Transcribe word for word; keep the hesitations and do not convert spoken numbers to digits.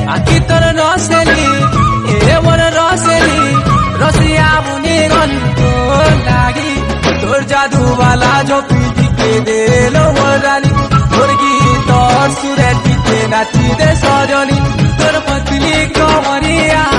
आखि तोर रसेली ए मोर रसेली रसिया मुनि गली तोर लागी तोर जादू वाला जो पीटी के देलो मोराली तोर गीत और सुरेर पीते नाची दे सजनी तोर पतली कमरिया